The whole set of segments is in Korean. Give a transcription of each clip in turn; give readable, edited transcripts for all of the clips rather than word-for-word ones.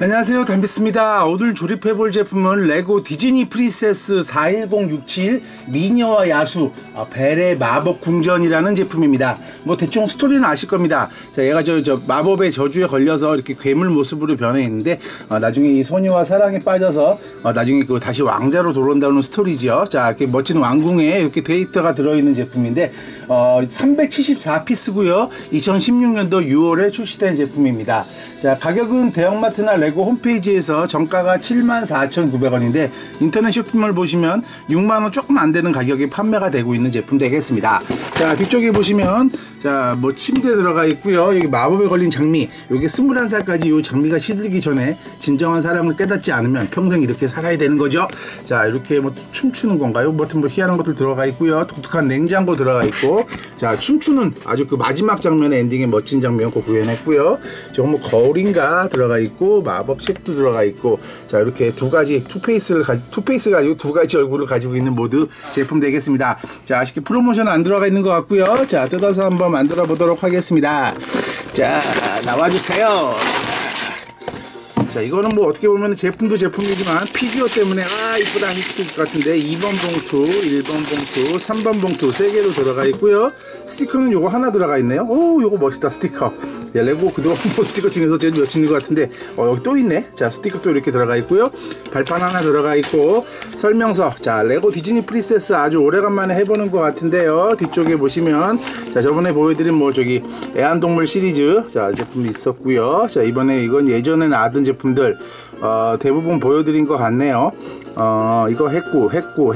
안녕하세요, 담비스입니다. 오늘 조립해볼 제품은 레고 디즈니 프린세스 41067 미녀와 야수 벨의 마법 궁전이라는 제품입니다. 뭐 대충 스토리는 아실 겁니다. 자, 얘가 저 마법의 저주에 걸려서 이렇게 괴물 모습으로 변해 있는데 나중에 이 소녀와 사랑에 빠져서 나중에 그 다시 왕자로 돌아온다는 스토리죠. 자, 이렇게 멋진 왕궁에 이렇게 데이터가 들어있는 제품인데 374피스고요 2016년도 6월에 출시된 제품입니다. 자, 가격은 대형마트나 레고 홈페이지에서 정가가 74,900원인데 인터넷 쇼핑몰 보시면 6만원 조금 안되는 가격에 판매가 되고 있는 제품 되겠습니다. 자, 뒤쪽에 보시면 자, 뭐 침대 들어가 있고요. 여기 마법에 걸린 장미, 여기 21살까지 이 장미가 시들기 전에 진정한 사랑을 깨닫지 않으면 평생 이렇게 살아야 되는 거죠. 자, 이렇게 뭐 춤추는 건가요? 뭐 희한한 것들 들어가 있고요. 독특한 냉장고 들어가 있고, 자, 춤추는 아주 그 마지막 장면의 엔딩에 멋진 장면 꼭 구현했고요. 저거 뭐 거울인가 들어가 있고, 마법책도 들어가 있고, 자, 이렇게 두 가지 투페이스가 아니고 두 가지 얼굴을 가지고 있는 모드 제품 되겠습니다. 자, 아쉽게 프로모션 안 들어가 있는 것 같고요. 자, 뜯어서 한번 만들어 보도록 하겠습니다. 자, 나와주세요. 자, 이거는 뭐 어떻게 보면 제품도 제품이지만 피규어 때문에 이쁘다 하실 것 같은데 2번 봉투, 1번 봉투, 3번 봉투 3개로 들어가 있고요. 스티커는 요거 하나 들어가 있네요. 오, 요거 멋있다, 스티커. 야, 레고 그동안 본 스티커 중에서 제일 멋있는 것 같은데 여기 또 있네. 자, 스티커 또 이렇게 들어가 있고요. 발판 하나 들어가 있고, 설명서. 자, 레고 디즈니 프린세스 아주 오래간만에 해보는 것 같은데요. 뒤쪽에 보시면 자, 저번에 보여드린 뭐 저기 애완동물 시리즈 자, 제품이 있었고요. 자, 이번에 이건 예전에 나왔던 제품들 대부분 보여드린 것 같네요. 이거 했고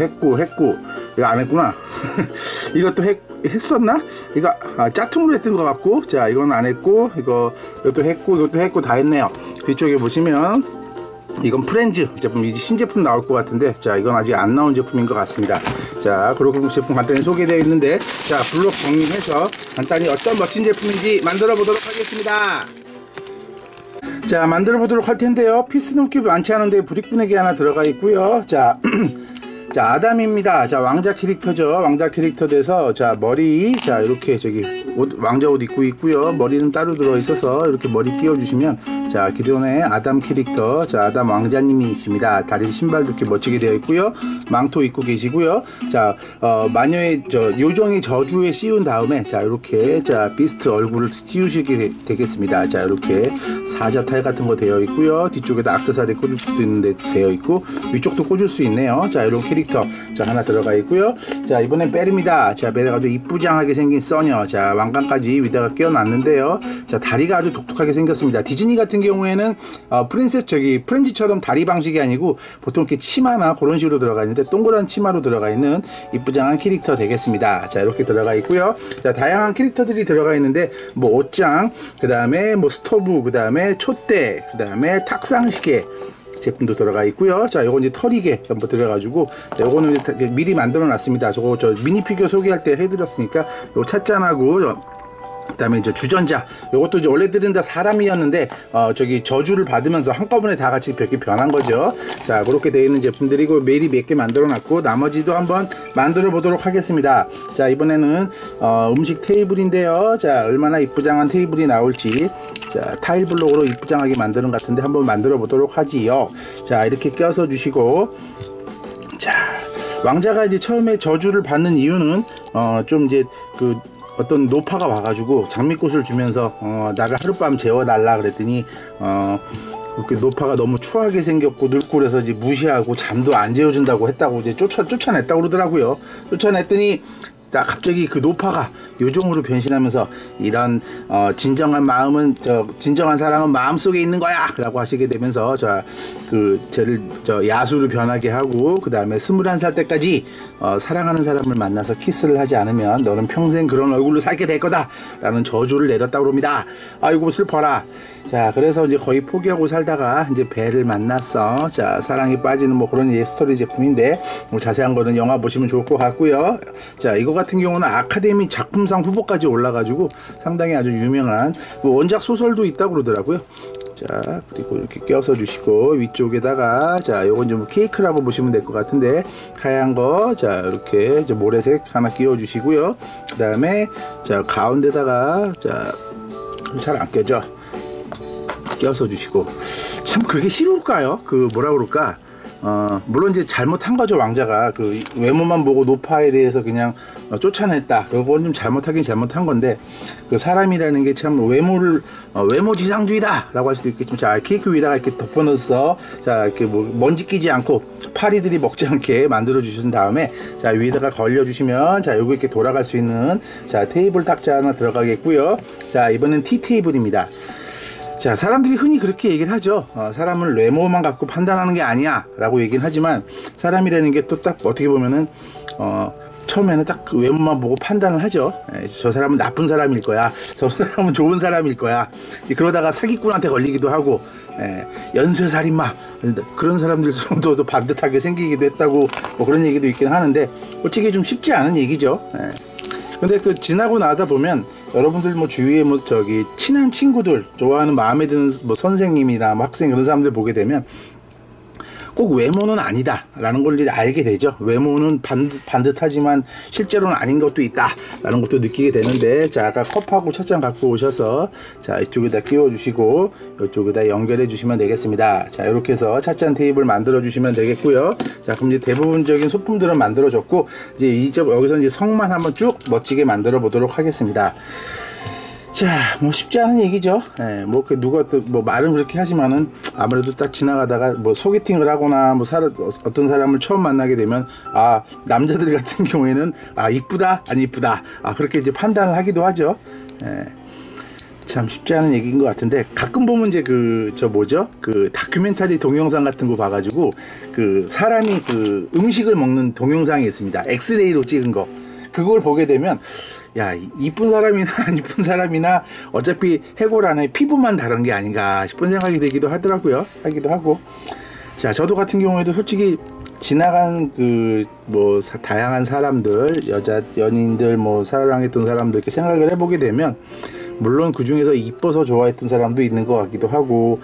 이거 안 했구나. 이것도 했었나? 이거 짝퉁으로 했던 것 같고, 자, 이건 안 했고, 이것도 했고 다 했네요. 뒤쪽에 보시면 이건 프렌즈 제품, 이제 신제품 나올 것 같은데, 자, 이건 아직 안 나온 제품인 것 같습니다. 자, 그리고 제품 간단히 소개되어 있는데, 자, 블록 정리해서 간단히 어떤 멋진 제품인지 만들어 보도록 하겠습니다. 자, 만들어 보도록 할 텐데요. 피스는 꽤 많지 않은데 브릭분해기 하나 들어가 있고요. 자, 자, 아담입니다. 자, 왕자 캐릭터죠. 왕자 캐릭터 돼서, 자, 머리, 자, 이렇게 저기 왕자 옷 입고 있고요. 머리는 따로 들어 있어서 이렇게 머리 끼워 주시면, 자, 기존의 아담 캐릭터, 자, 아담 왕자님이십니다. 다리 신발도 이렇게 멋지게 되어 있고요. 망토 입고 계시고요. 자, 마녀의 요정의 저주에 씌운 다음에, 자, 이렇게, 자, 비스트 얼굴을 씌우시게 되겠습니다. 자, 이렇게 사자탈 같은 거 되어 있고요. 뒤쪽에다 액세서리 꽂을 수도 있는데 되어 있고, 위쪽도 꽂을 수 있네요. 자, 이런 캐릭터, 자, 하나 들어가 있고요. 자, 이번엔 벨입니다. 자, 벨이 아주 이쁘장하게 생긴 써녀, 자, 왕관까지 위다가 끼워놨는데요. 자, 다리가 아주 독특하게 생겼습니다. 디즈니 같은 경우에는 프렌즈처럼 다리 방식이 아니고 보통 이렇게 치마나 그런 식으로 들어가 있는데 동그란 치마로 들어가 있는 이쁘장한 캐릭터 되겠습니다. 자, 이렇게 들어가 있고요. 자, 다양한 캐릭터들이 들어가 있는데 뭐 옷장, 그 다음에 뭐 스토브, 그 다음에 촛대, 그 다음에 탁상시계 제품도 들어가 있고요. 자, 요거 이제 털이게 전부 들어가지고, 요거는 미리 만들어 놨습니다. 저거 미니 피규어 소개할 때 해드렸으니까 요 찻잔하고, 그 다음에 이제 주전자, 요것도 이제 원래들은 다 사람이었는데 저기 저주를 받으면서 한꺼번에 다 같이 이렇게 변한 거죠. 자, 그렇게 되어 있는 제품들이고, 미리 몇 개 만들어 놨고 나머지도 한번 만들어 보도록 하겠습니다. 자, 이번에는 음식 테이블인데요. 자, 얼마나 이쁘장한 테이블이 나올지, 자, 타일 블록으로 이쁘장하게 만드는 것 같은데 한번 만들어 보도록 하지요. 자, 이렇게 껴서 주시고, 자, 왕자가 이제 처음에 저주를 받는 이유는 좀 이제 그 어떤 노파가 와가지고 장미꽃을 주면서 나를 하룻밤 재워달라 그랬더니 그렇게 노파가 너무 추하게 생겼고 늙고 그래서 이제 무시하고 잠도 안 재워준다고 했다고 이제 쫓아냈다고 그러더라고요. 쫓아냈더니 갑자기 그 노파가 요정으로 변신하면서 이런 진정한 사랑은 마음속에 있는 거야 라고 하시게 되면서, 자, 저를 야수로 변하게 하고, 그 다음에 21살 때까지 사랑하는 사람을 만나서 키스를 하지 않으면 너는 평생 그런 얼굴로 살게 될 거다 라는 저주를 내렸다고 합니다. 아이고 슬퍼라. 자, 그래서 이제 거의 포기하고 살다가 이제 벨을 만났어. 자, 사랑에 빠지는 뭐 그런 스토리 제품인데, 뭐 자세한 거는 영화 보시면 좋을 것 같고요. 자, 이거 같은 경우는 아카데미 작품상 후보까지 올라가지고 상당히 아주 유명한 뭐 원작 소설도 있다고 그러더라고요. 자, 그리고 이렇게 껴서 주시고, 위쪽에다가, 자, 요건 좀 케이크라고 보시면 될 것 같은데, 하얀 거, 자, 이렇게 모래색 하나 끼워 주시고요. 그 다음에, 자, 가운데다가, 자, 잘 안 껴져. 껴서 주시고. 참 그게 쉬울까요? 그 뭐라 그럴까? 물론 이제 잘못한 거죠. 왕자가 그 외모만 보고 노파에 대해서 그냥 쫓아냈다. 그건 좀 잘못하긴 잘못한 건데, 그 사람이라는 게 참 외모를 외모 지상주의다라고 할 수도 있겠지만, 자, 케이크 위에다가 이렇게 덮어넣어서, 자, 이렇게 뭐 먼지 끼지 않고 파리들이 먹지 않게 만들어 주신 다음에, 자, 위에다가 걸려 주시면, 자, 요거 이렇게 돌아갈 수 있는, 자, 테이블 탁자 하나 들어가겠고요. 자, 이번엔 티 테이블입니다. 자, 사람들이 흔히 그렇게 얘기를 하죠. 사람을 외모만 갖고 판단하는 게 아니야 라고 얘기는 하지만, 사람이라는 게 또 딱 어떻게 보면은 처음에는 딱 그 외모만 보고 판단을 하죠. 저 사람은 나쁜 사람일 거야, 저 사람은 좋은 사람일 거야. 그러다가 사기꾼한테 걸리기도 하고, 연쇄살인마 그런 사람들 정도도 반듯하게 생기기도 했다고, 뭐 그런 얘기도 있긴 하는데, 솔직히 좀 쉽지 않은 얘기죠. 근데 그 지나고 나다 보면 여러분들 뭐 주위에 뭐 저기 친한 친구들, 좋아하는 마음에 드는 뭐 선생님이나 뭐 학생, 그런 사람들 보게 되면 꼭 외모는 아니다 라는 걸 이제 알게 되죠. 외모는 반듯하지만 실제로는 아닌 것도 있다 라는 것도 느끼게 되는데, 자, 아까 컵하고 찻잔 갖고 오셔서, 자, 이쪽에다 끼워 주시고 이쪽에다 연결해 주시면 되겠습니다. 자, 이렇게 해서 찻잔 테이블 만들어 주시면 되겠고요. 자, 그럼 이제 대부분적인 소품들은 만들어 줬고, 이제 여기서 이제 성만 한번 쭉 멋지게 만들어 보도록 하겠습니다. 자, 뭐 쉽지 않은 얘기죠. 뭐 누가 또 뭐 말은 그렇게 하지만은, 아무래도 딱 지나가다가 뭐 소개팅을 하거나 뭐 어떤 사람을 처음 만나게 되면, 남자들 같은 경우에는 이쁘다 안 이쁘다, 그렇게 이제 판단을 하기도 하죠. 참 쉽지 않은 얘기인 것 같은데, 가끔 보면 이제 그 다큐멘터리 동영상 같은 거 봐가지고, 그 사람이 그 음식을 먹는 동영상이 있습니다. 엑스레이로 찍은 거. 그걸 보게 되면, 야, 이쁜 사람이나 안 이쁜 사람이나 어차피 해골 안에 피부만 다른 게 아닌가 싶은 생각이 들기도 하더라고요. 하기도 하고. 자, 저도 같은 경우에도 솔직히 지나간 뭐 다양한 사람들, 여자 연인들, 뭐 사랑했던 사람들 이렇게 생각을 해보게 되면, 물론 그 중에서 이뻐서 좋아했던 사람도 있는 것 같기도 하고,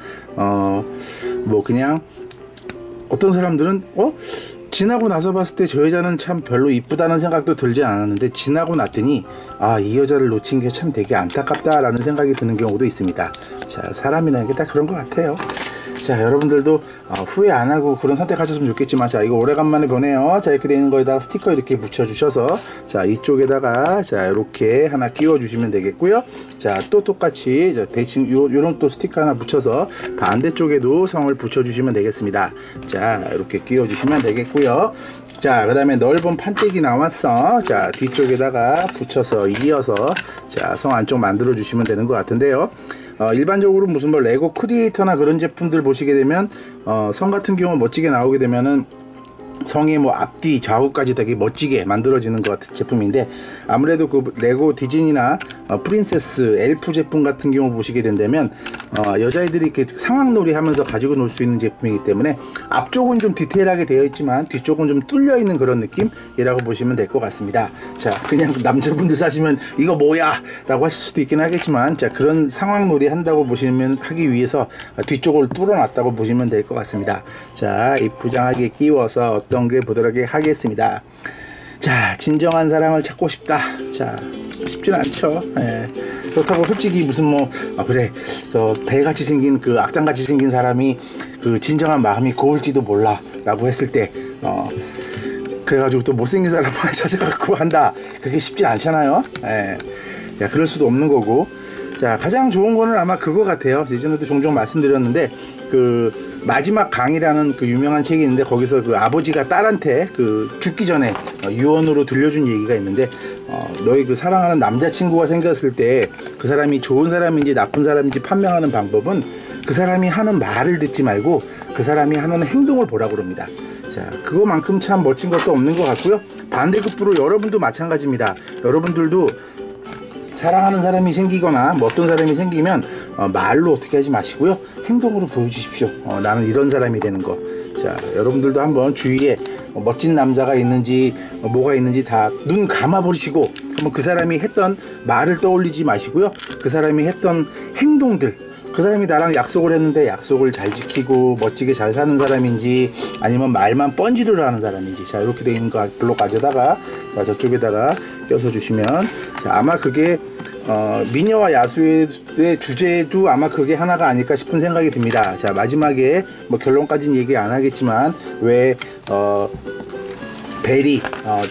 뭐 그냥 어떤 사람들은 지나고 나서 봤을 때 저 여자는 참 별로 이쁘다는 생각도 들지 않았는데, 지나고 났더니 이 여자를 놓친 게 참 되게 안타깝다라는 생각이 드는 경우도 있습니다. 자, 사람이라는 게 딱 그런 것 같아요. 자, 여러분들도 후회 안 하고 그런 선택하셨으면 좋겠지만, 자, 이거 오래간만에 보네요. 자, 이렇게 되어 있는 거에다가 스티커 이렇게 붙여 주셔서, 자, 이쪽에다가 자, 이렇게 하나 끼워 주시면 되겠고요. 자, 또 똑같이 대칭 요런 또 스티커 하나 붙여서 반대쪽에도 성을 붙여 주시면 되겠습니다. 자, 이렇게 끼워 주시면 되겠고요. 자, 그 다음에 넓은 판때기 나왔어. 자, 뒤쪽에다가 붙여서 이어서, 자, 성 안쪽 만들어 주시면 되는 것 같은데요. 일반적으로 무슨 뭐 레고 크리에이터나 그런 제품들 보시게 되면, 성 같은 경우 멋지게 나오게 되면은 성의 뭐 앞뒤 좌우까지 되게 멋지게 만들어지는 것 같은 제품인데, 아무래도 그 레고 디즈니나 프린세스, 엘프 제품 같은 경우 보시게 된다면, 여자애들이 이렇게 상황놀이 하면서 가지고 놀 수 있는 제품이기 때문에, 앞쪽은 좀 디테일하게 되어 있지만 뒤쪽은 좀 뚫려 있는 그런 느낌이라고 보시면 될 것 같습니다. 자, 그냥 남자분들 사시면 이거 뭐야 라고 하실 수도 있긴 하겠지만, 자, 그런 상황놀이 한다고 보시면, 하기 위해서 뒤쪽을 뚫어 놨다고 보시면 될 것 같습니다. 자, 이 부장하게 끼워서 어떤 게 보도록 하겠습니다. 자, 진정한 사랑을 찾고 싶다. 자, 쉽진 않죠. 그렇다고 솔직히 무슨 뭐 그래, 저 배같이 생긴 그 악당같이 생긴 사람이 그 진정한 마음이 고울지도 몰라 라고 했을 때, 그래가지고 또 못생긴 사람을 찾아갖고 한다, 그게 쉽진 않잖아요. 야, 그럴 수도 없는 거고. 자, 가장 좋은 거는 아마 그거 같아요. 예전에도 종종 말씀드렸는데, 그 마지막 강이라는 그 유명한 책이 있는데, 거기서 그 아버지가 딸한테 그 죽기 전에 유언으로 들려준 얘기가 있는데, 너희 그 사랑하는 남자친구가 생겼을 때 그 사람이 좋은 사람인지 나쁜 사람인지 판명하는 방법은 그 사람이 하는 말을 듣지 말고 그 사람이 하는 행동을 보라고 그럽니다. 자, 그거만큼 참 멋진 것도 없는 것 같고요. 반대급부로 여러분도 마찬가지입니다. 여러분들도 사랑하는 사람이 생기거나 뭐 어떤 사람이 생기면 말로 어떻게 하지 마시고요, 행동으로 보여주십시오. 나는 이런 사람이 되는 거. 자, 여러분들도 한번 주위에 멋진 남자가 있는지 뭐가 있는지 다 눈 감아보시고, 한번 그 사람이 했던 말을 떠올리지 마시고요, 그 사람이 했던 행동들, 그 사람이 나랑 약속을 했는데 약속을 잘 지키고 멋지게 잘 사는 사람인지, 아니면 말만 뻔지르르 하는 사람인지, 자, 이렇게 되어 있는 거 블록 가져다가, 자, 저쪽에다가 껴서 주시면, 자, 아마 그게 미녀와 야수의 주제도 아마 그게 하나가 아닐까 싶은 생각이 듭니다. 자, 마지막에 뭐 결론까지는 얘기 안 하겠지만 왜 벨이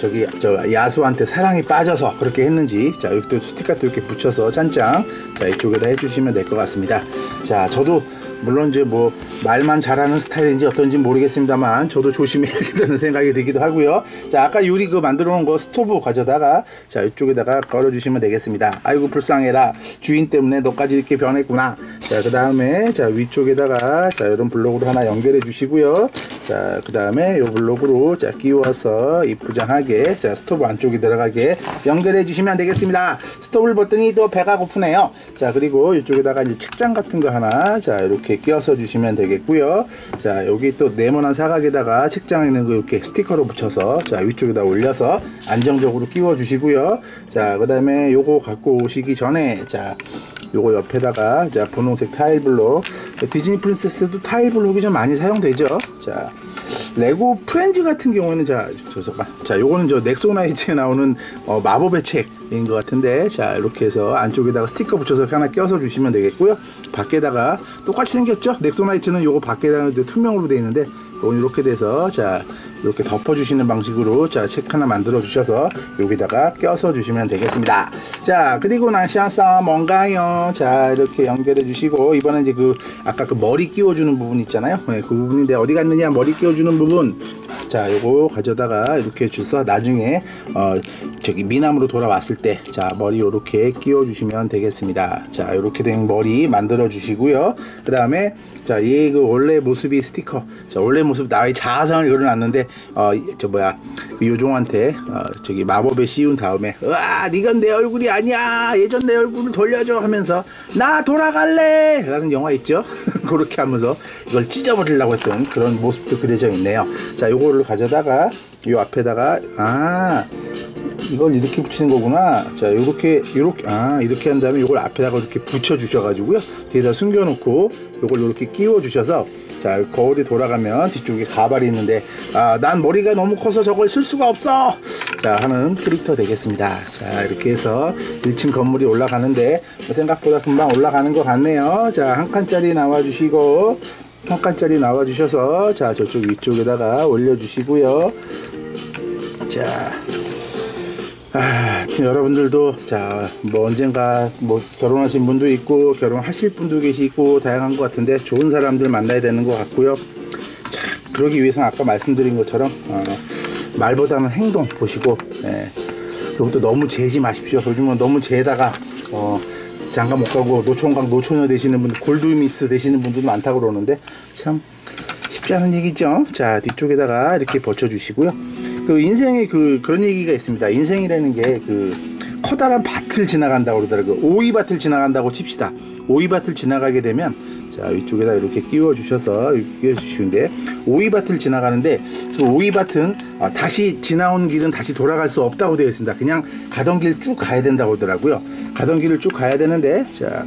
야수한테 사랑에 빠져서 그렇게 했는지, 자, 여기도 스티커도 이렇게 붙여서 짠짱, 자, 이쪽에다 해주시면 될 것 같습니다. 자, 저도 물론 이제 뭐 말만 잘하는 스타일인지 어떤지 모르겠습니다만 저도 조심해야겠다는 생각이 들기도 하고요. 자, 아까 요리 그 만들어 놓은 거 스토브 가져다가 자, 이쪽에다가 걸어 주시면 되겠습니다. 아이고 불쌍해라, 주인 때문에 너까지 이렇게 변했구나. 자, 그 다음에 자, 위쪽에다가 자, 이런 블록으로 하나 연결해 주시고요. 자, 그 다음에 요 블록으로 자, 끼워서 이쁘장하게 자, 스토브 안쪽에 들어가게 연결해 주시면 되겠습니다. 스토브를 봤더니 또 배가 고프네요. 자, 그리고 이쪽에다가 이제 책장 같은 거 하나 자, 이렇게 끼워서 주시면 되겠고요. 자, 여기 또 네모난 사각에다가 책장에 있는 거 이렇게 스티커로 붙여서 자, 위쪽에다 올려서 안정적으로 끼워 주시고요. 자, 그 다음에 요거 갖고 오시기 전에 자, 요거 옆에다가 자, 분홍색 타일 블록, 디즈니 프린세스도 타일 블록이 좀 많이 사용되죠. 자, 레고 프렌즈 같은 경우는 자, 요거는 저 넥소나이츠에 나오는 마법의 책인 것 같은데, 자, 이렇게 해서 안쪽에다가 스티커 붙여서 하나 껴서 주시면 되겠고요. 밖에다가 똑같이 생겼죠. 넥소나이츠는 요거 밖에다가 투명으로 되어 있는데 요건 이렇게 돼서 자, 이렇게 덮어주시는 방식으로 자, 책 하나 만들어 주셔서 여기다가 껴서 주시면 되겠습니다. 자, 그리고 나시아사 뭔가요? 자, 이렇게 연결해 주시고, 이번엔 이제 그 아까 그 머리 끼워주는 부분 있잖아요. 네, 그 부분인데 어디 갔느냐, 머리 끼워주는 부분. 자, 요거 가져다가 이렇게 주서 나중에 저기 미남으로 돌아왔을 때 자, 머리 요렇게 끼워 주시면 되겠습니다. 자, 요렇게 된 머리 만들어 주시고요. 그 다음에 자, 얘 그 원래 모습이 스티커, 자, 원래 모습 나의 자아상을 그려놨는데 그 요종한테 저기 마법에 씌운 다음에 으아, 니건 내 얼굴이 아니야, 예전 내 얼굴을 돌려줘 하면서 나 돌아갈래 라는 영화 있죠. 그렇게 하면서 이걸 찢어버리려고 했던 그런 모습도 그려져 있네요. 자, 요거를 가져다가 요 앞에다가 이걸 이렇게 붙이는 거구나. 자, 이렇게 한 다음에 이걸 앞에다가 이렇게 붙여 주셔가지고요, 뒤에다 숨겨놓고 이걸 이렇게 끼워 주셔서 자, 거울이 돌아가면 뒤쪽에 가발이 있는데 난 머리가 너무 커서 저걸 쓸 수가 없어 자, 하는 캐릭터 되겠습니다. 자, 이렇게 해서 1층 건물이 올라가는데 생각보다 금방 올라가는 것 같네요. 자, 한 칸짜리 나와 주시고, 한 칸짜리 나와 주셔서 자, 저쪽 위쪽에다가 올려 주시고요. 자, 여러분들도 자, 뭐 언젠가 뭐 결혼하신 분도 있고 결혼하실 분도 계시고 다양한 것 같은데 좋은 사람들 만나야 되는 것 같고요. 자, 그러기 위해서는 아까 말씀드린 것처럼 말보다는 행동 보시고, 그리고 너무 재지 마십시오. 요즘은 너무 재다가 장가 못 가고 노총각 노처녀 되시는 분들, 골드미스 되시는 분들도 많다고 그러는데 참 쉽지 않은 얘기죠. 자, 뒤쪽에다가 이렇게 받쳐주시고요. 그 인생에 그런 얘기가 있습니다. 인생이라는 게 커다란 밭을 지나간다고 그러더라고요. 오이밭을 지나간다고 칩시다. 오이밭을 지나가게 되면 자, 위쪽에다 이렇게 끼워 주셔서 끼워 주시는데, 오이밭을 지나가는데 그 오이밭은 다시 지나온 길은 다시 돌아갈 수 없다고 되어 있습니다. 그냥 가던 길 쭉 가야 된다고 하더라고요. 가던 길을 쭉 가야 되는데 자,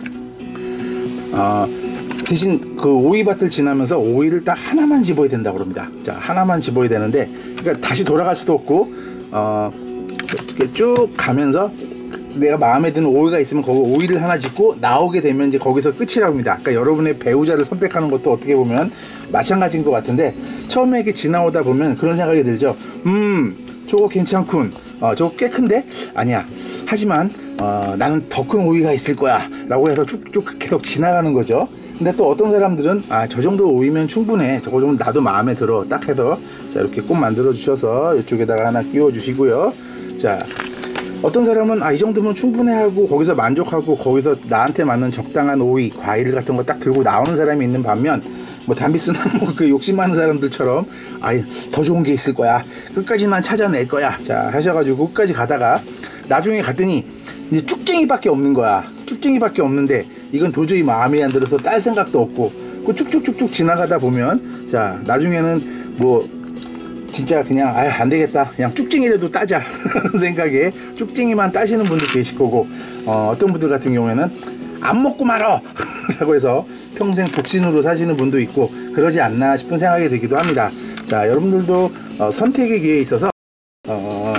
대신 그 오이밭을 지나면서 오이를 딱 하나만 집어야 된다고 합니다. 자, 하나만 집어야 되는데, 그러니까 다시 돌아갈 수도 없고 이렇게 쭉 가면서 내가 마음에 드는 오이가 있으면 거기 오이를 하나 집고 나오게 되면 이제 거기서 끝이라고 합니다. 아까 여러분의 배우자를 선택하는 것도 어떻게 보면 마찬가지인 것 같은데, 처음에 이렇게 지나오다 보면 그런 생각이 들죠. 저거 괜찮군. 저거 꽤 큰데? 아니야. 하지만 나는 더 큰 오이가 있을 거야 라고 해서 쭉쭉 계속 지나가는 거죠. 근데 또 어떤 사람들은 저 정도 오이면 충분해, 저거 정도 나도 마음에 들어 딱 해서 자, 이렇게 꼭 만들어 주셔서 이쪽에다가 하나 끼워 주시고요. 자, 어떤 사람은 이 정도면 충분해 하고 거기서 만족하고 거기서 나한테 맞는 적당한 오이, 과일 같은 거 딱 들고 나오는 사람이 있는 반면, 뭐 담비스나 뭐 그 욕심 많은 사람들처럼 더 좋은 게 있을 거야, 끝까지 난 찾아낼 거야 자 하셔가지고 끝까지 가다가 나중에 갔더니 이제 쭉쟁이밖에 없는 거야. 쭉쟁이밖에 없는데 이건 도저히 마음에 안 들어서 딸 생각도 없고, 그 쭉쭉쭉쭉 지나가다 보면 자, 나중에는 뭐 진짜 그냥 안 되겠다, 그냥 쭉쟁이라도 따자 라는 생각에 쭉쟁이만 따시는 분도 계실 거고, 어떤 분들 같은 경우에는 안 먹고 말어 라고 해서 평생 독신으로 사시는 분도 있고, 그러지 않나 싶은 생각이 들기도 합니다. 자, 여러분들도 선택의 기회에 있어서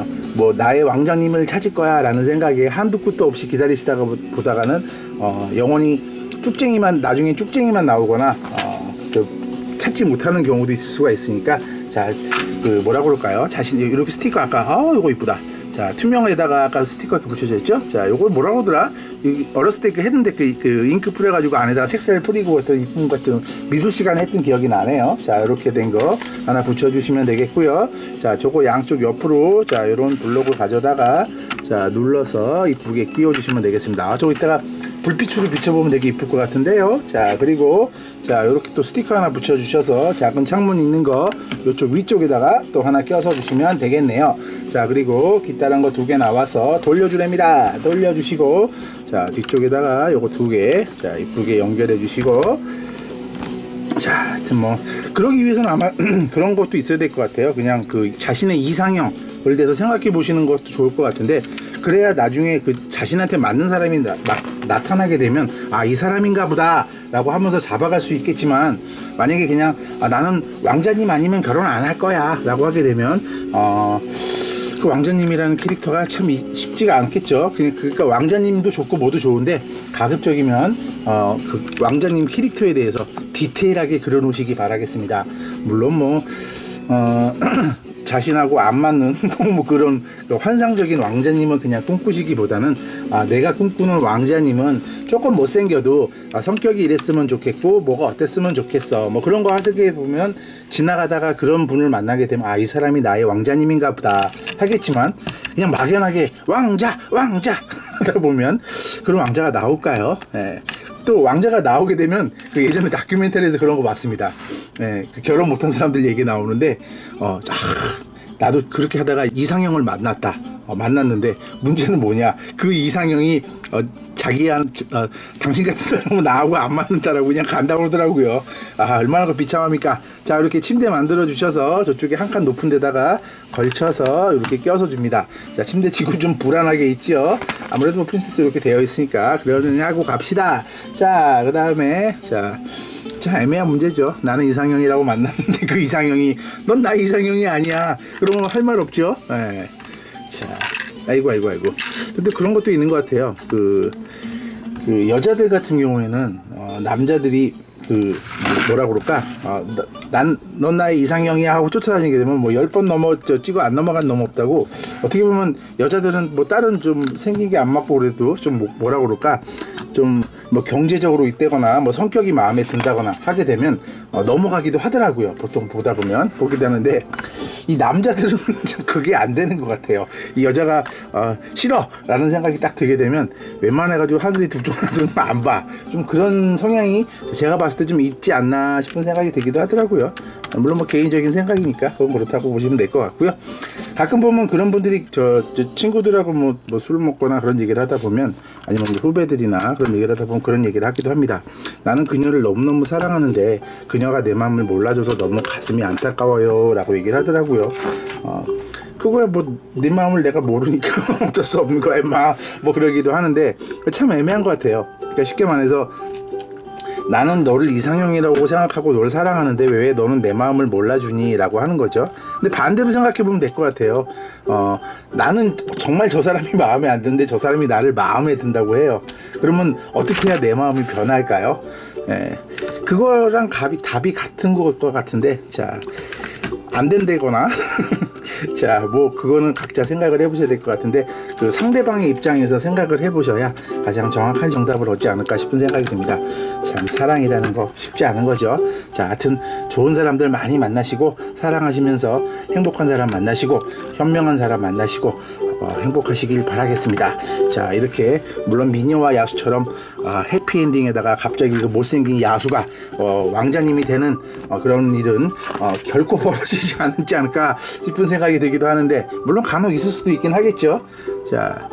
뭐 나의 왕자님을 찾을 거야 라는 생각에 한두 끝도 없이 기다리시다가 보다가는 영원히 나중에 쭉쟁이만 나오거나 찾지 못하는 경우도 있을 수가 있으니까, 자, 그 뭐라 그럴까요? 자신 이렇게 스티커 아까 요거 이쁘다. 자, 투명에다가 아까 스티커 이렇게 붙여져 있죠? 자, 요걸 뭐라 그러더라? 어렸을 때 했는데 그 잉크 뿌려가지고 안에다가 색살 뿌리고 했던 이쁜 같은 미술 시간에 했던 기억이 나네요. 자, 이렇게 된 거 하나 붙여주시면 되겠고요. 자, 저거 양쪽 옆으로 자, 요런 블록을 가져다가 자, 눌러서 이쁘게 끼워주시면 되겠습니다. 저거 이따가 불빛으로 비춰보면 되게 이쁠 것 같은데요. 자, 그리고 자, 요렇게 또 스티커 하나 붙여주셔서 작은 창문 있는 거 요쪽 위쪽에다가 또 하나 껴서 주시면 되겠네요. 자, 그리고 깃다란 거 2개 나와서 돌려주랍니다. 돌려주시고, 자, 뒤쪽에다가 요거 2개 자, 이쁘게 연결해 주시고, 자, 하여튼 뭐 그러기 위해서는 아마 그런 것도 있어야 될 것 같아요. 그냥 그 자신의 이상형을 대해서 생각해 보시는 것도 좋을 것 같은데, 그래야 나중에 그 자신한테 맞는 사람이 나타나게 되면 이 사람인가 보다 라고 하면서 잡아갈 수 있겠지만, 만약에 그냥 나는 왕자님 아니면 결혼 안 할 거야 라고 하게 되면 그 왕자님이라는 캐릭터가 참 쉽지가 않겠죠. 그러니까 왕자님도 좋고 뭐도 좋은데, 가급적이면 그 왕자님 캐릭터에 대해서 디테일하게 그려놓으시기 바라겠습니다. 물론 뭐 자신하고 안 맞는 너무 그런 환상적인 왕자님은 그냥 꿈꾸시기보다는 내가 꿈꾸는 왕자님은 조금 못생겨도 성격이 이랬으면 좋겠고 뭐가 어땠으면 좋겠어 뭐 그런 거 하게 보면, 지나가다가 그런 분을 만나게 되면 이 사람이 나의 왕자님인가 보다 하겠지만, 그냥 막연하게 왕자 하다 보면 그런 왕자가 나올까요? 네. 또 왕자가 나오게 되면 그 예전에 다큐멘터리에서 그런 거 봤습니다. 그 결혼 못한 사람들 얘기 나오는데 나도 그렇게 하다가 이상형을 만났는데 문제는 뭐냐, 그 이상형이 당신 같은 사람은 나하고 안 맞는다라고 그냥 간다고 그러더라고요. 얼마나 그 비참합니까. 자, 이렇게 침대 만들어 주셔서 저쪽에 한 칸 높은 데다가 걸쳐서 이렇게 껴서 줍니다. 자, 침대 치고 좀 불안하게 있죠. 아무래도 뭐 프린세스 이렇게 되어 있으니까 그러려니 하고 갑시다. 자, 그 다음에 자, 애매한 문제죠. 나는 이상형이라고 만났는데 그 이상형이 넌 나 이상형이 아니야. 그러면 할 말 없죠. 네. 자, 아이고. 근데 그런 것도 있는 것 같아요. 그 여자들 같은 경우에는 남자들이 뭐라 그럴까? 넌 나의 이상형이야 하고 쫓아다니게 되면 뭐 10번 찍어 안 넘어간 놈 없다고. 어떻게 보면 여자들은 뭐 다른 좀 생긴 게 안 맞고 그래도 좀 뭐라 그럴까? 좀 뭐 경제적으로 있다거나 뭐 성격이 마음에 든다거나 하게 되면 넘어가기도 하더라고요. 보통 보게 되는데, 이 남자들은 그게 안 되는 것 같아요. 이 여자가 싫어 라는 생각이 딱 들게 되면 웬만해가지고 하늘이 두 쪽으로는 안 봐. 좀 그런 성향이 제가 봤을 때 좀 있지 않나 싶은 생각이 들기도 하더라고요. 물론 뭐 개인적인 생각이니까 그건 그렇다고 보시면 될 것 같고요. 가끔 보면 그런 분들이 저 친구들하고 뭐 술 먹거나 그런 얘기를 하다 보면, 아니면 후배들이나 그런 얘기를 하다 보면 그런 얘기를 하기도 합니다. 나는 그녀를 너무너무 사랑하는데 그녀가 내 마음을 몰라줘서 너무 가슴이 안타까워요 라고 얘기를 하더라고요. 그거야 뭐 네 마음을 내가 모르니까 어쩔 수 없는 거야 인마, 뭐 그러기도 하는데 참 애매한 것 같아요. 그러니까 쉽게 말해서 나는 너를 이상형이라고 생각하고 너를 사랑하는데 왜 너는 내 마음을 몰라주니 라고 하는 거죠. 근데 반대로 생각해보면 될 것 같아요. 나는 정말 저 사람이 마음에 안 드는데 저 사람이 나를 마음에 든다고 해요. 그러면 어떻게 해야 내 마음이 변할까요? 그거랑 답이 같은 것 같은데, 자, 안 된다거나 자, 뭐 그거는 각자 생각을 해보셔야 될 것 같은데, 그 상대방의 입장에서 생각을 해보셔야 가장 정확한 정답을 얻지 않을까 싶은 생각이 듭니다. 참 사랑이라는 거 쉽지 않은 거죠. 자, 하여튼 좋은 사람들 많이 만나시고, 사랑하시면서 행복한 사람 만나시고, 현명한 사람 만나시고 행복하시길 바라겠습니다. 자, 이렇게 물론 미녀와 야수처럼 해피엔딩에다가 갑자기 그 못생긴 야수가 왕자님이 되는 그런 일은 결코 벌어지지 않지 않을까 싶은 생각이 들기도 하는데, 물론 간혹 있을 수도 있긴 하겠죠. 자,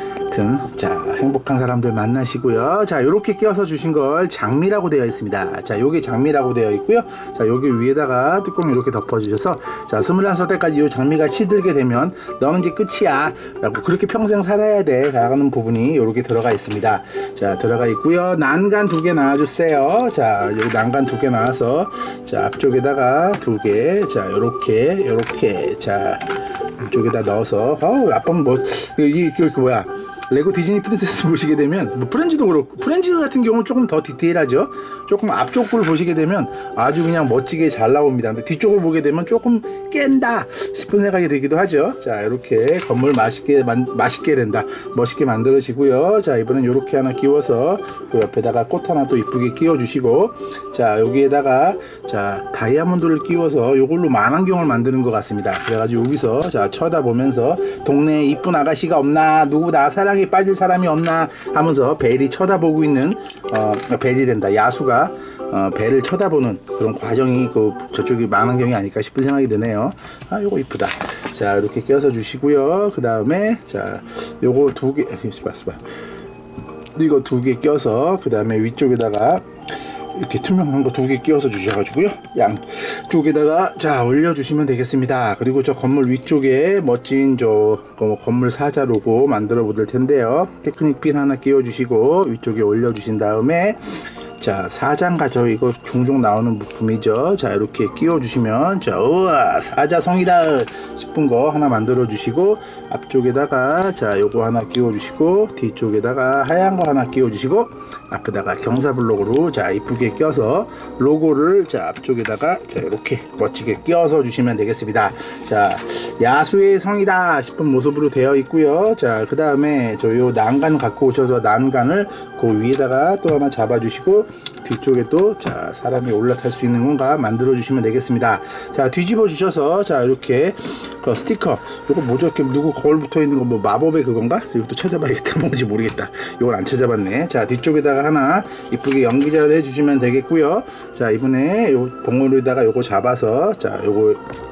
자, 행복한 사람들 만나시고요. 자, 요렇게 끼워서 주신 걸 장미라고 되어 있습니다. 자, 요게 장미라고 되어 있고요. 자, 여기 위에다가 뚜껑 이렇게 덮어주셔서, 자, 21살 때까지 요 장미가 시들게 되면 너는 이제 끝이야 라고, 그렇게 평생 살아야 돼 라는 부분이 요렇게 들어가 있습니다. 자, 들어가 있고요. 난간 2개 놔주세요. 자, 여기 난간 2개 놔서, 자, 앞쪽에다가 2개, 자, 요렇게 자, 이쪽에다 넣어서 아빠는 뭐 그 뭐야 레고 디즈니 프린세스 보시게 되면 뭐 프렌즈도 그렇고 프렌즈 같은 경우는 조금 더 디테일하죠. 조금 앞쪽 을 보시게 되면 아주 그냥 멋지게 잘 나옵니다. 근데 뒤쪽을 보게 되면 조금 깬다 싶은 생각이 들기도 하죠. 자, 이렇게 건물 맛있게 된다 멋있게 만들어지고요. 자, 이번엔 이렇게 하나 끼워서 그 옆에다가 꽃 하나 또 이쁘게 끼워 주시고, 자, 여기에다가 자 다이아몬드를 끼워서 요걸로 만환경을 만드는 것 같습니다. 그래가지고 여기서 자 쳐다보면서 동네에 이쁜 아가씨가 없나, 누구 나 사랑에 빠질 사람이 없나 하면서 벨이 쳐다보고 있는 벨이 된다 야수가 배를 쳐다보는 그런 과정이 저쪽이 만환경이 아닐까 싶은 생각이 드네요. 아, 요거 이쁘다. 자, 이렇게 껴서 주시고요. 그 다음에 자 요거 두개 이거 두 개 껴서 그 다음에 위쪽에다가 이렇게 투명한 거 두 개 끼워서 주셔가지고요. 양쪽에다가 자 올려주시면 되겠습니다. 그리고 저 건물 위쪽에 멋진 저 건물 사자 로고 만들어 보실 텐데요. 테크닉 핀 하나 끼워주시고 위쪽에 올려주신 다음에 자 사자인가 저 이거 종종 나오는 부품이죠. 자 이렇게 끼워주시면 자 우와 사자성이다 싶은 거 하나 만들어 주시고, 앞쪽에다가 자 요거 하나 끼워 주시고, 뒤쪽에다가 하얀 거 하나 끼워 주시고, 앞에다가 경사블록으로 자 이쁘게 껴서 로고를 자 앞쪽에다가 자 이렇게 멋지게 끼워서 주시면 되겠습니다. 자 야수의 성이다 싶은 모습으로 되어 있고요. 자 그 다음에 저 요 난간 갖고 오셔서 난간을 그 위에다가 또 하나 잡아 주시고, 뒤쪽에 또 자 사람이 올라탈 수 있는 건가 만들어 주시면 되겠습니다. 자 뒤집어 주셔서 자 이렇게 그 스티커 요거 뭐죠? 이렇게 누구 거울 붙어 있는 거 뭐 마법의 그건가? 이것도 찾아봐야겠다. 뭔지 모르겠다. 이걸 안 찾아봤네. 자 뒤쪽에다가 하나 이쁘게 연기자를 해 주시면 되겠고요. 자 이번에 요 봉우리에다가 요거 잡아서 자 요거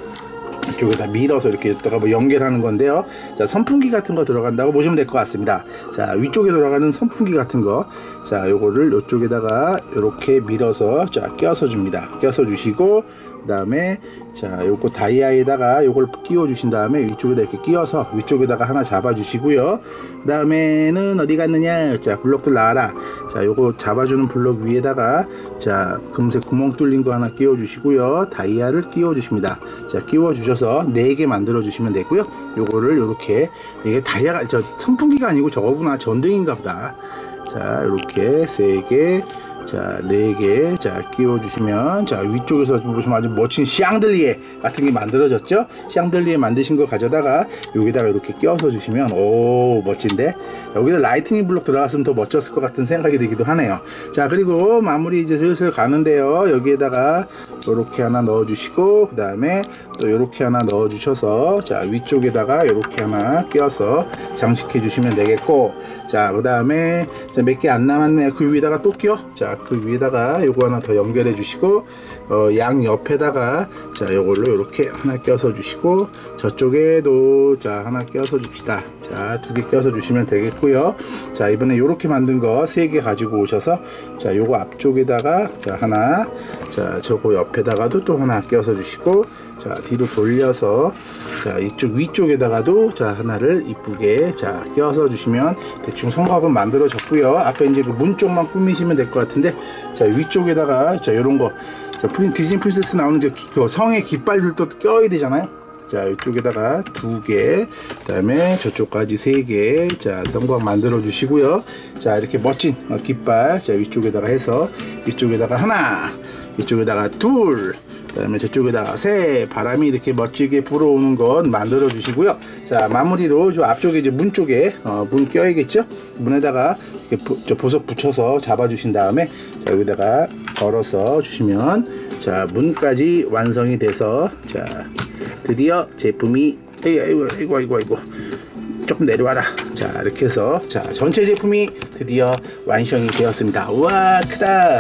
이쪽에다 밀어서 이렇게 여기다가 뭐 연결하는 건데요. 자 선풍기 같은 거 들어간다고 보시면 될 것 같습니다. 자 위쪽에 들어가는 선풍기 같은 거 자 요거를 이쪽에다가 이렇게 밀어서 자 껴서 줍니다. 껴서 주시고, 그 다음에 자 요거 다이아에다가 요걸 끼워 주신 다음에 위쪽에다 이렇게 끼워서 위쪽에다가 하나 잡아 주시고요. 그 다음에는 어디 갔느냐, 자 블록들 나와라. 자 요거 잡아주는 블록 위에다가 자 금색 구멍 뚫린 거 하나 끼워 주시고요. 다이아를 끼워 주십니다. 자 끼워 주셔서 4개 만들어 주시면 되고요. 요거를 요렇게, 이게 다이아가 저 선풍기가 아니고 저거구나, 전등인가 보다. 자 이렇게 3개 자 4개 자 끼워주시면 자 위쪽에서 보시면 아주 멋진 샹들리에 같은 게 만들어졌죠. 샹들리에 만드신 거 가져다가 여기다가 이렇게 껴서 주시면 오 멋진데, 여기다 라이트닝 블록 들어갔으면 더 멋졌을 것 같은 생각이 들기도 하네요. 자 그리고 마무리 이제 슬슬 가는데요. 여기에다가 이렇게 하나 넣어 주시고, 그 다음에 또 이렇게 하나 넣어 주셔서 자 위쪽에다가 이렇게 하나 껴서 장식해 주시면 되겠고, 자 그 다음에 몇 개 안 남았네. 그 위에다가 또 끼워. 자 그 위에다가 요거 하나 더 연결해 주시고, 양 옆에다가 자 요걸로 이렇게 하나 껴서 주시고, 저쪽에도 자 하나 껴서 줍시다. 자 2개 껴서 주시면 되겠고요. 자 이번에 요렇게 만든 거 3개 가지고 오셔서 자 요거 앞쪽에다가 자 하나, 자 저거 옆에다가도 또 하나 껴서 주시고, 자 뒤로 돌려서 자 이쪽 위쪽에다가도 자 하나를 이쁘게 자 껴서 주시면 대충 성곽은 만들어졌고요. 앞에 이제 그 문 쪽만 꾸미시면 될 것 같은데, 자 위쪽에다가 자 요런 거 자 디즈니 프린세스 나오는 그 성의 깃발들도 껴야 되잖아요. 자 이쪽에다가 2개, 그 다음에 저쪽까지 3개 자 성곽 만들어 주시고요. 자 이렇게 멋진 깃발 자 위쪽에다가 해서 이쪽에다가 하나, 이쪽에다가 2, 그 다음에 저쪽에다가 3, 바람이 이렇게 멋지게 불어오는 건 만들어 주시고요. 자 마무리로 저 앞쪽에 이제 문 쪽에 문 껴야겠죠. 문에다가 이렇게 저 보석 붙여서 잡아 주신 다음에 자 여기다가 걸어서 주시면 자 문까지 완성이 돼서 자 드디어 제품이 아이고 조금 내려와라. 자 이렇게 해서 자 전체 제품이 드디어 완성이 되었습니다. 우와 크다.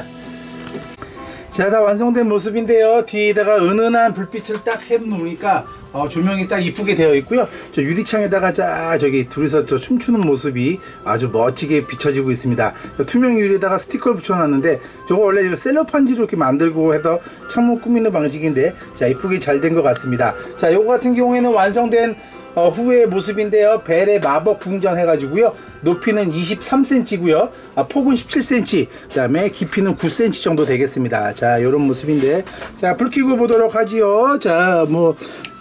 자 다 완성된 모습인데요. 뒤에다가 은은한 불빛을 딱 해놓으니까 조명이 딱 이쁘게 되어 있고요. 저 유리창에다가 자 저기 둘이서 저 춤추는 모습이 아주 멋지게 비춰지고 있습니다. 투명 유리에다가 스티커를 붙여놨는데 저거 원래 셀로판지로 이렇게 만들고 해서 창문 꾸미는 방식인데 자 이쁘게 잘 된 것 같습니다. 자 요거 같은 경우에는 완성된 후의 모습인데요. 벨의 마법 궁전 해가지고요. 높이는 23cm고요. 폭은 17cm, 그 다음에 깊이는 9cm 정도 되겠습니다. 자 요런 모습인데 자 불 켜고 보도록 하지요. 자 뭐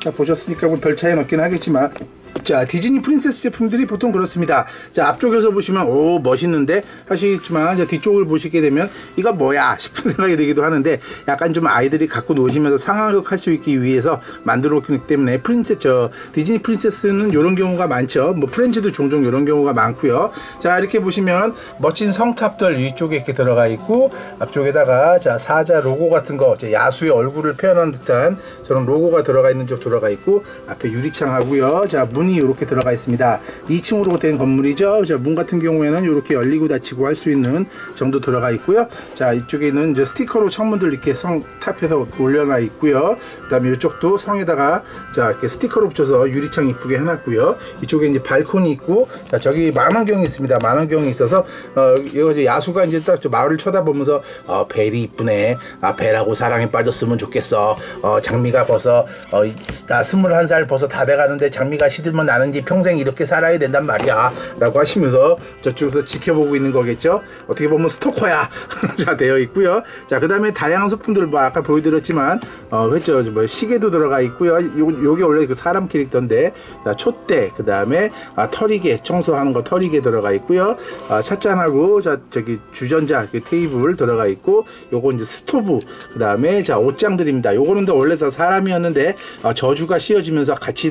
자, 보셨으니까 뭐 별 차이는 없긴 하겠지만, 자, 디즈니 프린세스 제품들이 보통 그렇습니다. 자, 앞쪽에서 보시면 오 멋있는데 하시겠지만, 자, 뒤쪽을 보시게 되면 이거 뭐야 싶은 생각이 들기도 하는데, 약간 좀 아이들이 갖고 노시면서 상황극 할 수 있기 위해서 만들어 놓기 때문에 디즈니 프린세스는 이런 경우가 많죠. 뭐 프렌즈도 종종 이런 경우가 많고요. 자, 이렇게 보시면 멋진 성탑들 위쪽에 이렇게 들어가 있고, 앞쪽에다가 자, 사자 로고 같은 거, 야수의 얼굴을 표현한 듯한 저런 로고가 들어가 있는 쪽 들어가 있고, 앞에 유리창하고요. 자, 문이 이렇게 들어가 있습니다. 2층으로 된 건물이죠. 자, 문 같은 경우에는 이렇게 열리고 닫히고 할 수 있는 정도 들어가 있고요. 자, 이쪽에는 이제 스티커로 창문들 이렇게 성 탑에서 올려놔 있고요. 그 다음에 이쪽도 성에다가 자, 이렇게 스티커로 붙여서 유리창 이쁘게 해놨고요. 이쪽에 이제 발코니 있고, 자, 저기 만원경이 있습니다. 만원경이 있어서 이거 이제 야수가 이제 딱 저 마을을 쳐다보면서 벨이 이쁘네. 벨하고 사랑에 빠졌으면 좋겠어. 장미가 벌써 나 21살 벌써 다 돼가는데 장미가 시들면 나는 이제 평생 이렇게 살아야 된단 말이야 라고 하시면서 저쪽에서 지켜보고 있는 거겠죠. 어떻게 보면 스토커야. 자, 되어 있고요. 자, 그 다음에 다양한 소품들 뭐 아까 보여드렸지만 그렇죠. 뭐 시계도 들어가 있고요. 요게 원래 그 사람 캐릭터인데, 자, 촛대, 그 다음에 털이개 청소하는 거 털이개 들어가 있고요. 찻잔하고 자, 저기 주전자 그 테이블 들어가 있고, 요거 이제 스토브, 그 다음에 자, 옷장들입니다. 요거는 원래 사람이었는데 저주가 씌워지면서 같이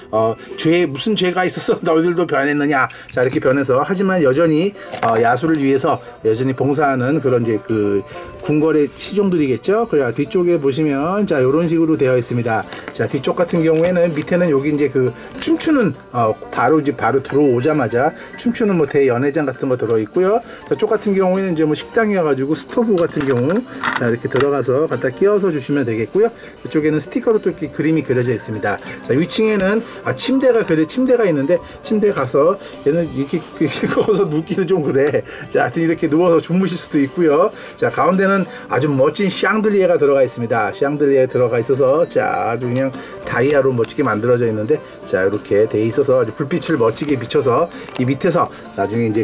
무슨 죄가 있어서 너희들도 변했느냐. 자, 이렇게 변해서, 하지만 여전히 야수를 위해서 여전히 봉사하는 그런 이제 그 궁궐의 시종들이겠죠. 그래, 뒤쪽에 보시면 자, 요런 식으로 되어 있습니다. 자, 뒤쪽 같은 경우에는 밑에는 여기 이제 그 춤추는 바로 들어오자마자 춤추는 뭐 대연회장 같은 거 들어 있고요. 저쪽 같은 경우에는 이제 뭐 식당이어가지고 스토브 같은 경우 자, 이렇게 들어가서 갖다 끼워서 주시면 되겠고요. 이쪽에는 스티커로 또 이렇게 그림이 그려져 있습니다. 자, 위층에는 침대가 있는데, 침대 가서 얘는 이렇게 누워서 눕기도 좀 그래. 자, 하여튼 이렇게 누워서 주무실 수도 있고요. 자, 가운데는 아주 멋진 샹들리에가 들어가 있습니다. 샹들리에 들어가 있어서 자, 아주 그냥 다이아로 멋지게 만들어져 있는데, 자, 이렇게 돼 있어서 불빛을 멋지게 비춰서 이 밑에서 나중에 이제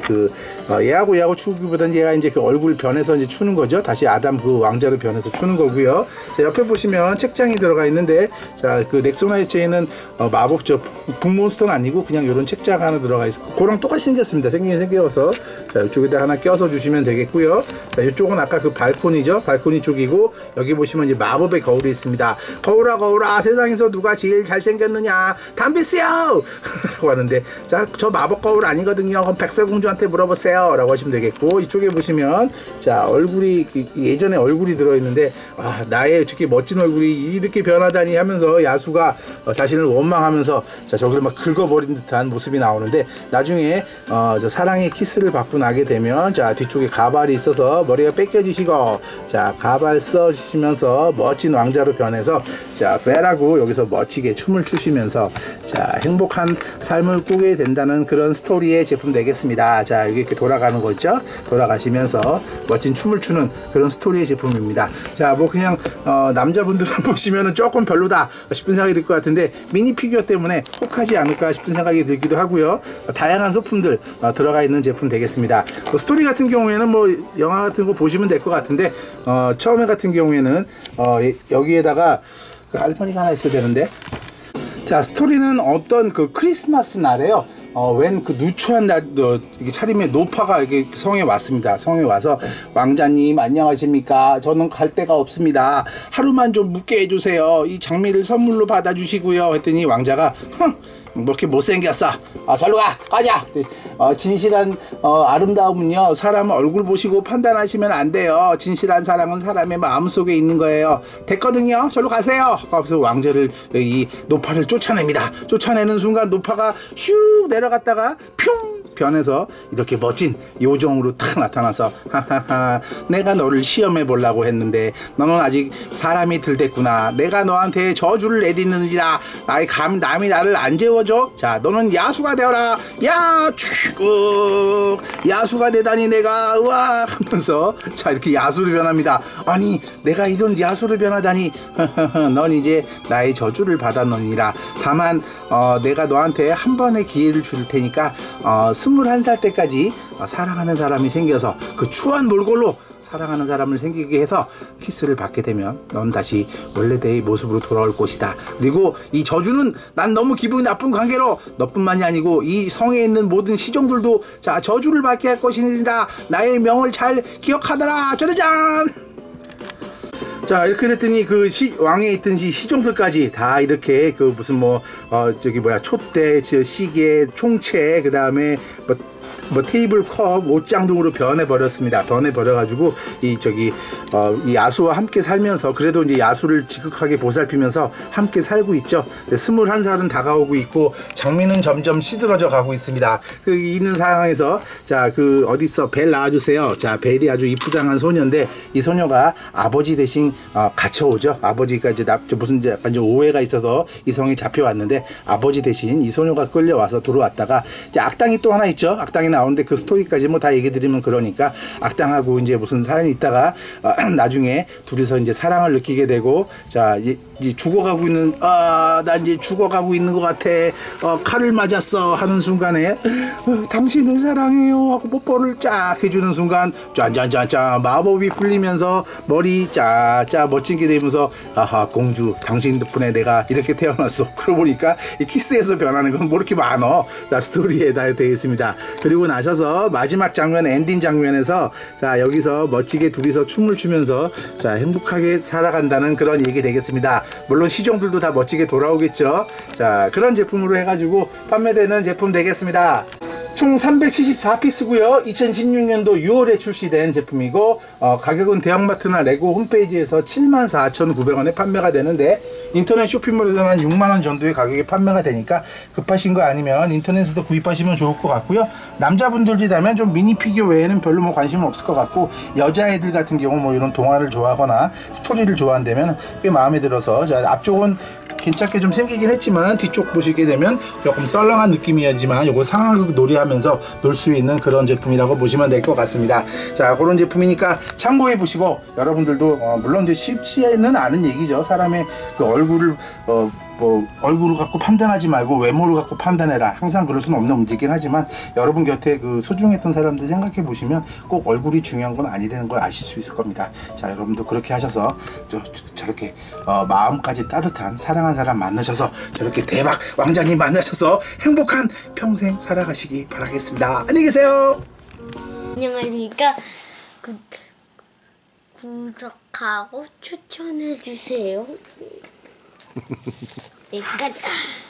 얘하고 추기보다는 얘가 이제 그 얼굴 변해서 이제 추는 거죠. 다시 아담 그 왕자로 변해서 추는 거고요. 자, 옆에 보시면 책장이 들어가 있는데, 자, 그 넥소나이츠에는 마법적 북몬스터는 아니고 그냥 이런 책장 하나 들어가 있어. 그랑 똑같이 생겼습니다. 생겨서 자, 이쪽에다 하나 껴서 주시면 되겠고요. 자, 이쪽은 아까 그 발코니죠. 발코니 쪽이고, 여기 보시면 이제 마법의 거울이 있습니다. 거울아 세상에서 누가 제일 잘생겼느냐, 담비스요 라고 하는데, 자, 저 마법 거울 아니거든요. 그럼 백설공주한테 물어보세요 라고 하시면 되겠고, 이쪽에 보시면 자, 얼굴이 예전에 얼굴이 들어있는데, 나의 이렇게 멋진 얼굴이 이렇게 변하다니 하면서 야수가 자신을 원망하면서 자, 저기를 막 긁어버린 듯한 모습이 나오는데, 나중에 저 사랑의 키스를 받고 나게 되면 자, 뒤쪽에 가발이 있어서 머리가 뺏겨지시고, 자, 가발 써주시면서 멋진 왕자로 변해서 자, 벨하고 여기서 멋지게 춤을 추시면서 자, 행복한 삶을 꾸게 된다는 그런 스토리의 제품 되겠습니다. 자, 이렇게 돌아가는 거 있죠. 돌아가시면서 멋진 춤을 추는 그런 스토리의 제품입니다. 자, 뭐 그냥 남자분들은 보시면은 조금 별로다 싶은 생각이 들 것 같은데, 미니 피규어 때문에 혹하지 않을까 싶은 생각이 들기도 하고요. 다양한 소품들 들어가 있는 제품 되겠습니다. 스토리 같은 경우에는 뭐 영화 같은 거 보시면 될 것 같은데, 처음에 같은 경우에는 여기에다가 그 알머니가 하나 있어야 되는데, 자, 스토리는 어떤 그 크리스마스 날에요. 웬 그 누추한 날, 이게 차림에 노파가 이렇게 성에 왔습니다. 성에 와서, 왕자님 안녕하십니까? 저는 갈 데가 없습니다. 하루만 좀 묵게 해주세요. 이 장미를 선물로 받아주시고요. 했더니 왕자가 뭐 이렇게 못생겼어. 절로 가. 가자. 진실한 아름다움은요, 사람 얼굴 보시고 판단하시면 안 돼요. 진실한 사랑은 사람의 마음속에 있는 거예요. 됐거든요. 절로 가세요. 그래서 왕자를, 이 노파를 쫓아냅니다. 쫓아내는 순간 노파가 슉 내려갔다가 뿅 변해서 이렇게 멋진 요정으로 탁 나타나서, 하하하, 내가 너를 시험해 보려고 했는데 너는 아직 사람이 들댔구나. 내가 너한테 저주를 내리는지라. 남이 나를 안 재워줘. 자, 너는 야수가 되어라. 야, 쭉 야수가 되다니 내가 우와 하면서 자, 이렇게 야수로 변합니다. 아니, 내가 이런 야수로 변하다니. 넌 이제 나의 저주를 받았느니라. 다만 내가 너한테 한 번의 기회를 줄 테니까 21살 때까지 사랑하는 사람이 생겨서 그 추한 몰골로 사랑하는 사람을 생기게 해서 키스를 받게 되면 넌 다시 원래대의 모습으로 돌아올 것이다. 그리고 이 저주는 난 너무 기분이 나쁜 관계로 너뿐만이 아니고 이 성에 있는 모든 시종들도 자 저주를 받게 할 것이니라. 나의 명을 잘 기억하더라. 짜자잔. 자 이렇게 됐더니 그 왕에 있던 시종들까지 다 이렇게 그 무슨 저기 뭐야 촛대, 시계, 총채, 그 다음에 뭐 테이블컵, 옷장 등으로 변해버렸습니다. 변해버려가지고 이 야수와 함께 살면서 그래도 이제 야수를 지극하게 보살피면서 함께 살고 있죠. 21살은 다가오고 있고 장미는 점점 시들어져 가고 있습니다. 그 있는 상황에서 자 그 어딨어 벨 나와주세요. 자 벨이 아주 이쁘장한 소녀인데 이 소녀가 아버지 대신 갇혀오죠. 아버지가 이제 무슨 이제 약간 좀 오해가 있어서 이 성에 잡혀왔는데 아버지 대신 이 소녀가 끌려와서 들어왔다가 이제 악당이 또 하나 있죠. 악당이 나오는데 그 스토리까지 뭐 다 얘기 드리면 그러니까 악당하고 이제 무슨 사연이 있다가 나중에 둘이서 이제 사랑을 느끼게 되고 자 이제 죽어가고 있는 나 이제 죽어가고 있는 것 같아. 칼을 맞았어 하는 순간에 당신을 사랑해요 하고 뽀뽀를 쫙 해주는 순간 짠짠짠짠 마법이 풀리면서 머리 짜짜 멋지게 되면서 아하 공주 당신 덕분에 내가 이렇게 태어났어. 그러고 보니까 이 키스에서 변하는 건 뭐 이렇게 많어. 자 스토리에 다 되어 있습니다. 그리고 나셔서 마지막 장면 엔딩 장면에서 자 여기서 멋지게 둘이서 춤을 추면서 자 행복하게 살아간다는 그런 얘기 되겠습니다. 물론 시종들도 다 멋지게 돌아오겠죠. 자 그런 제품으로 해가지고 판매되는 제품 되겠습니다. 총 374피스고요 2016년도 6월에 출시된 제품이고 가격은 대형마트나 레고 홈페이지에서 74,900원에 판매가 되는데 인터넷 쇼핑몰에서는 한 6만원 정도의 가격에 판매가 되니까 급하신 거 아니면 인터넷에서 구입하시면 좋을 것 같고요. 남자분들이라면 좀 미니 피규어 외에는 별로 뭐 관심은 없을 것 같고 여자애들 같은 경우 뭐 이런 동화를 좋아하거나 스토리를 좋아한다면 꽤 마음에 들어서 자 앞쪽은 괜찮게 좀 생기긴 했지만 뒤쪽 보시게 되면 조금 썰렁한 느낌이었지만 요거 상하극 놀이하면서 놀 수 있는 그런 제품이라고 보시면 될 것 같습니다. 자 그런 제품이니까 참고해 보시고 여러분들도 물론 이제 쉽지는 않은 얘기죠. 사람의 그 얼굴을 얼굴을 갖고 판단하지 말고 외모를 갖고 판단해라. 항상 그럴 수는 없는 문제긴 하지만 여러분 곁에 그 소중했던 사람들 생각해 보시면 꼭 얼굴이 중요한 건 아니라는 걸 아실 수 있을 겁니다. 자 여러분도 그렇게 하셔서 저렇게 마음까지 따뜻한 사랑한 사람 만나셔서 저렇게 대박 왕자님 만나셔서 행복한 평생 살아가시기 바라겠습니다. 안녕히 계세요. 안녕하십니까. 구독하고 추천해주세요. 여기까지.